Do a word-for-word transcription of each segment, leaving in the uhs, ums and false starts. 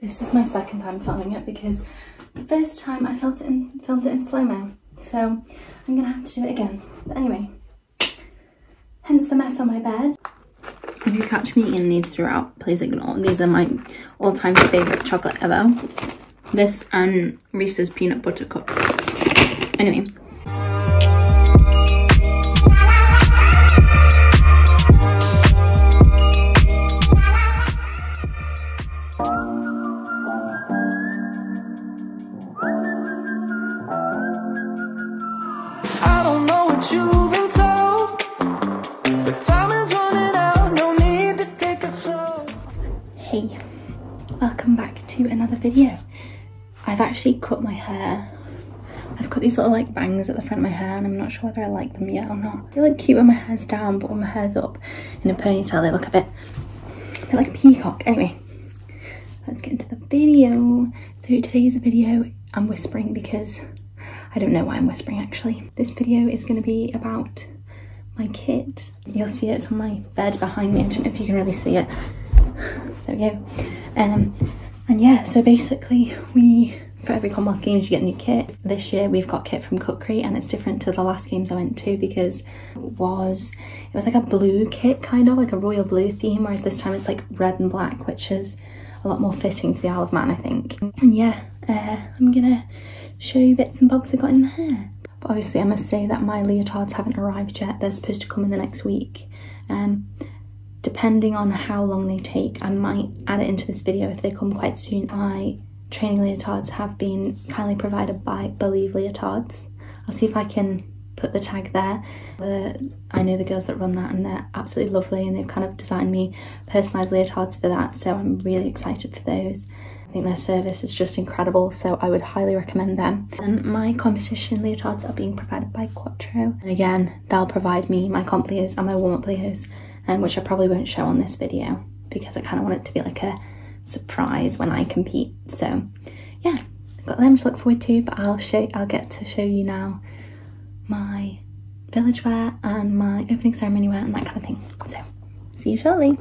This is my second time filming it because the first time I filmed it in, filmed it in slow-mo. So I'm gonna have to do it again. But anyway, hence the mess on my bed. If you catch me eating these throughout, please ignore. These are my all-time favourite chocolate ever. This and Reese's peanut butter cups. Anyway. Hey, welcome back to another video. I've actually cut my hair. I've got these little like bangs at the front of my hair and I'm not sure whether I like them yet or not. They look cute when my hair's down, but when my hair's up in a ponytail they look a bit, a bit like a peacock. Anyway, let's get into the video. So today's video, I'm whispering because I don't know why I'm whispering actually. This video is going to be about my kit. You'll see it, it's on my bed behind me. I don't know if you can really see it. There we go. Um, and yeah, so basically we, for every Commonwealth Games you get a new kit. This year we've got kit from Quatro and it's different to the last games I went to because it was, it was like a blue kit, kind of like a royal blue theme, whereas this time it's like red and black, which is a lot more fitting to the Isle of Man, I think. And yeah, uh, I'm gonna show you bits and bobs I got in the hair. But obviously I must say that my leotards haven't arrived yet. They're supposed to come in the next week. Um, Depending on how long they take, I might add it into this video if they come quite soon. My training leotards have been kindly provided by Believe Leotards. I'll see if I can put the tag there. The, I know the girls that run that and they're absolutely lovely and they've kind of designed me personalised leotards for that, so I'm really excited for those. I think their service is just incredible, so I would highly recommend them. And my competition leotards are being provided by Quatro. And again, they'll provide me my comp leos and my warm-up leos, Um, which I probably won't show on this video because I kind of want it to be like a surprise when I compete. So yeah, I've got them to look forward to, but I'll show, I'll get to show you now my village wear and my opening ceremony wear and that kind of thing. So see you shortly.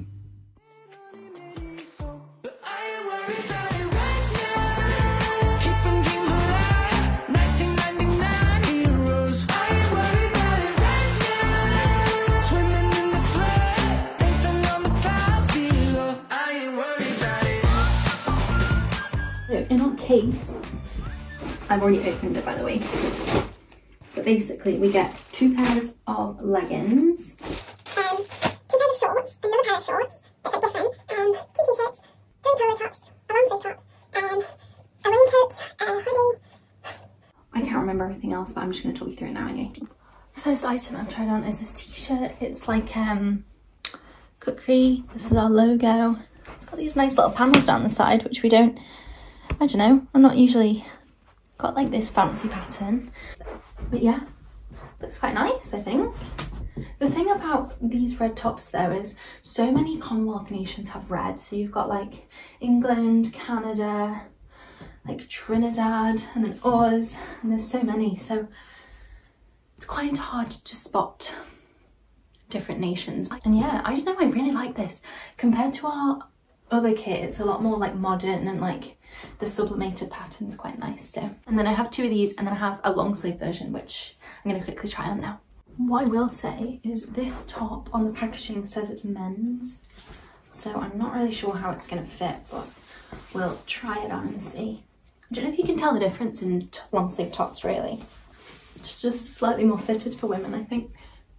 In our case, I've already opened it by the way, but basically we get two pairs of leggings, um, two pairs of shorts, another pair of shorts that's like different, um, two t-shirts, three polo tops, a long sleeve top, um, a raincoat, a hoodie. I can't remember everything else, but I'm just going to talk you through it now anyway. First item I've tried on is this t-shirt. It's like um, Quatro. This is our logo. It's got these nice little panels down the side, which we don't, I don't know, I'm not usually got like this fancy pattern, but yeah, looks quite nice I think. The thing about these red tops though is so many Commonwealth nations have red, so you've got like England, Canada, like Trinidad, and then us, and there's so many, so it's quite hard to spot different nations. And yeah, I don't know, I really like this. Compared to our other kit, it's a lot more like modern and like the sublimated pattern's quite nice. So, and then I have two of these and then I have a long sleeve version which I'm going to quickly try on now. What I will say is this top on the packaging says it's men's, so I'm not really sure how it's going to fit, but we'll try it on and see. I don't know if you can tell the difference in long sleeve tops really. It's just slightly more fitted for women I think.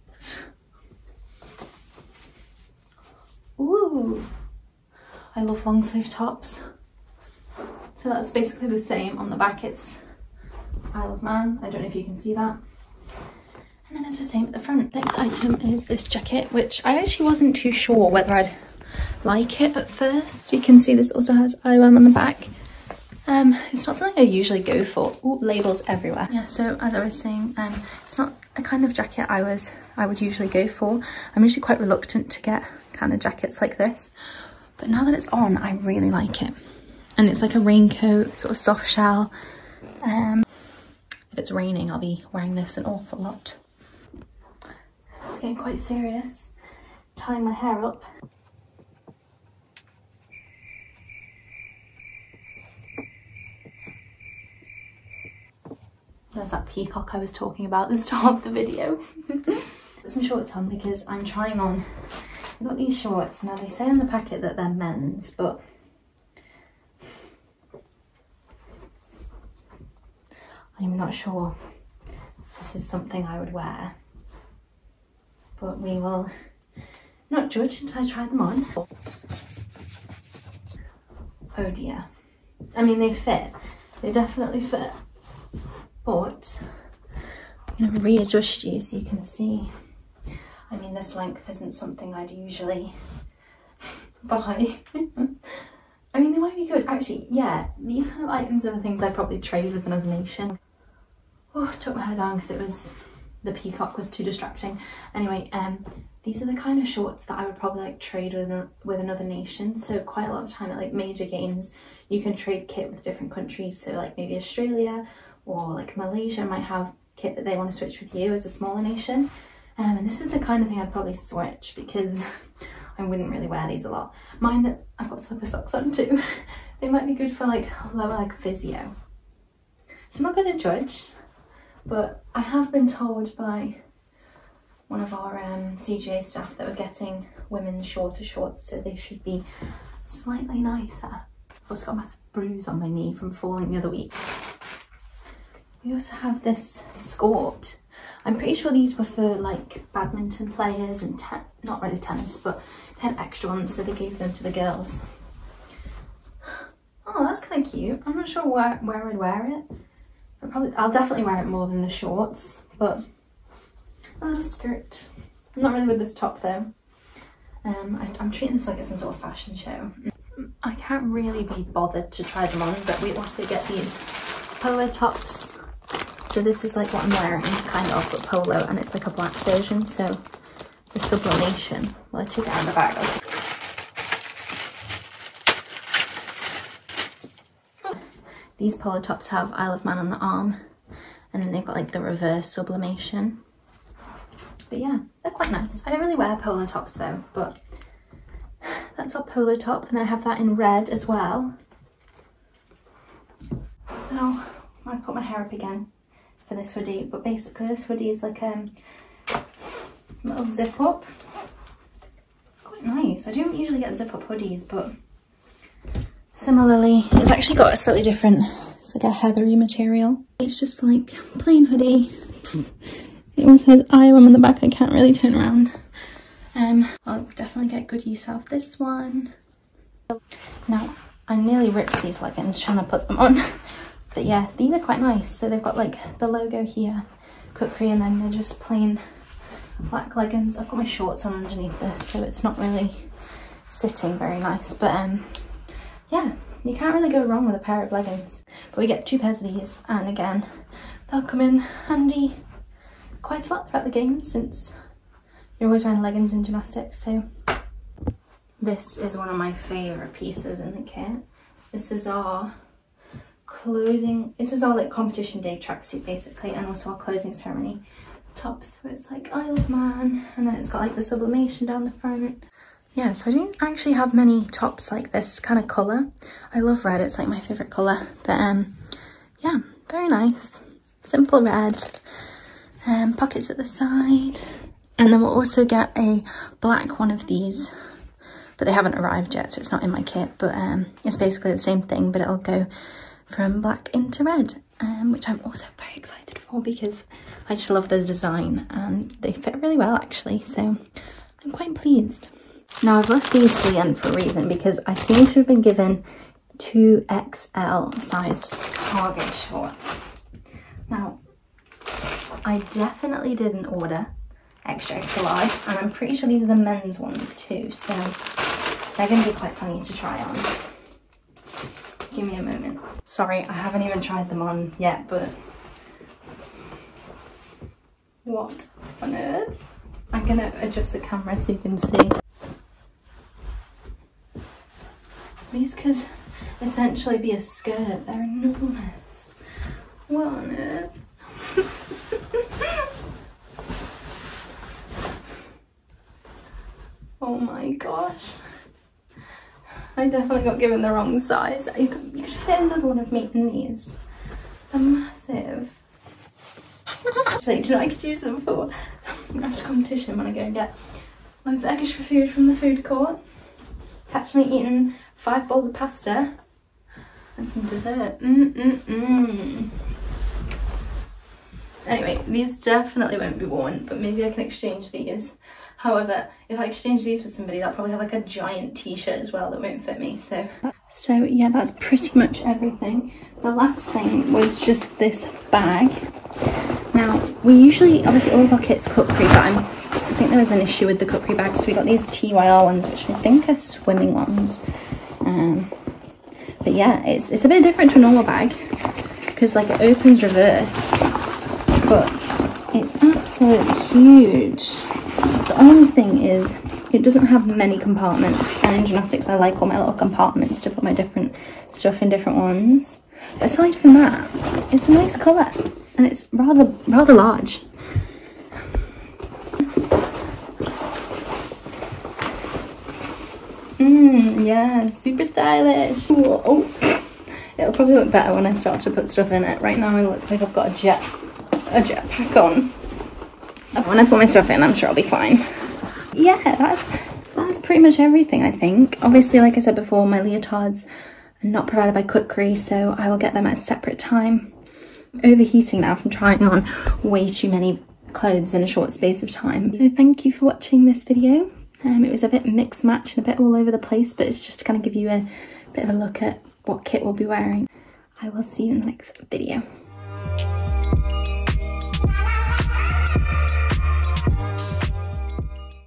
Ooh, I love long sleeve tops. So that's basically the same. On the back it's Isle of Man. I don't know if you can see that. And then it's the same at the front. Next item is this jacket, which I actually wasn't too sure whether I'd like it at first. You can see this also has I O M on the back. Um, it's not something I usually go for. Ooh, labels everywhere. Yeah, so as I was saying, um, it's not a kind of jacket I was I would usually go for. I'm usually quite reluctant to get kind of jackets like this. But now that it's on, I really like it. And it's like a raincoat, sort of soft shell. Um, if it's raining, I'll be wearing this an awful lot. It's getting quite serious. Tying my hair up. there's that peacock I was talking about at the start of the video. Put some shorts on because I'm trying on, I've got these shorts. Now they say on the packet that they're men's, but I'm not sure this is something I would wear. But we will not judge until I try them on. Oh dear. I mean, they fit. They definitely fit. But I'm going to readjust you so you can see. I mean, this length isn't something I'd usually buy. I mean, they might be good. Actually, yeah, these kind of items are the things I'd probably trade with another nation. Oh, I took my hair down because it was, the peacock was too distracting. Anyway, um, these are the kind of shorts that I would probably like trade with, with another nation. So quite a lot of time at like major games, you can trade kit with different countries. So like maybe Australia or like Malaysia might have kit that they want to switch with you as a smaller nation. Um, and this is the kind of thing I'd probably switch because I wouldn't really wear these a lot. Mind that I've got slipper socks on too. They might be good for like lower like physio. So I'm not going to judge, but I have been told by one of our um, C G A staff that we're getting women's shorter shorts, so they should be slightly nicer. I've also got a massive bruise on my knee from falling the other week. We also have this skirt. I'm pretty sure these were for like badminton players and te not really tennis, but they had extra ones, so they gave them to the girls. Oh, that's kind of cute. I'm not sure where, where I'd wear it. I'll probably, I'll definitely wear it more than the shorts, but a little skirt. I'm not really with this top though. Um, I, I'm treating this like it's some sort of fashion show. I can't really be bothered to try them on, but we also get these polo tops. So this is like what I'm wearing, kind of, but polo, and it's like a black version, so the sublimation. Well, I took it out of the bag. These polo tops have Isle of Man on the arm, and then they've got like the reverse sublimation. But yeah, they're quite nice. I don't really wear polo tops though, but that's our polo top, and I have that in red as well. Now, I put my hair up again for this hoodie, but basically this hoodie is like um, a little zip up. It's quite nice. I don't usually get zip up hoodies, but similarly, it's actually got a slightly different, it's like a heathery material. It's just like plain hoodie. It also has I O M on the back. I can't really turn around. Um, I'll definitely get good use out of this one. Now, I nearly ripped these leggings trying to put them on. But yeah, these are quite nice. So they've got like the logo here, Kukri, and then they're just plain black leggings. I've got my shorts on underneath this, so it's not really sitting very nice. But um, yeah, you can't really go wrong with a pair of leggings. But we get two pairs of these, and again, they'll come in handy quite a lot throughout the game since you're always wearing leggings in gymnastics. So this is one of my favourite pieces in the kit. This is our closing, this is our like competition day tracksuit basically, and also our closing ceremony top. So it's like Isle of Man, and then it's got like the sublimation down the front. Yeah, so I don't actually have many tops like this kind of colour. I love red, it's like my favourite colour. But um, yeah, very nice. Simple red. Um, pockets at the side. And then we'll also get a black one of these, but they haven't arrived yet, so it's not in my kit. But um, it's basically the same thing, but it'll go from black into red, um, which I'm also very excited for because I just love this design and they fit really well actually, so I'm quite pleased. Now I've left these to the end for a reason, because I seem to have been given two X L sized cargo shorts. Now, I definitely didn't order extra extra large, and I'm pretty sure these are the men's ones too, so they're going to be quite funny to try on. Give me a moment. Sorry, I haven't even tried them on yet, but what on earth? I'm going to adjust the camera so you can see. These could essentially be a skirt. They're enormous. What on earth? Oh my gosh. I definitely got given the wrong size. You could, you could fit another one of me in these. They're massive. Like, do you know what I could use them for? After competition, when I go and get loads of extra food from the food court. Catch me eating five bowls of pasta and some dessert. Mm-mm-mm. Anyway, these definitely won't be worn, but maybe I can exchange these. However, if I exchange these with somebody, they'll probably have like a giant t-shirt as well that won't fit me, so. So yeah, that's pretty much everything. The last thing was just this bag. Now, we usually, obviously all of our kits cookery, but I'm, I think there was an issue with the cookery bags, so we got these T Y R ones, which I think are swimming ones. Um, but yeah, it's, it's a bit different to a normal bag, because like it opens reverse, but it's absolutely huge. The only thing is, it doesn't have many compartments, and in gymnastics I like all my little compartments to put my different stuff in different ones. But aside from that, it's a nice colour, and it's rather rather large. Mmm, yeah, super stylish. Ooh, oh, it'll probably look better when I start to put stuff in it. Right now I look like I've got a jet, a jet pack on. When I put my stuff in, I'm sure I'll be fine. Yeah, that's that's pretty much everything, I think. Obviously, like I said before, my leotards are not provided by cookery, so I will get them at a separate time. I'm overheating now from trying on way too many clothes in a short space of time. So thank you for watching this video. Um, it was a bit mixed match and a bit all over the place, but it's just to kind of give you a bit of a look at what kit we'll be wearing. I will see you in the next video.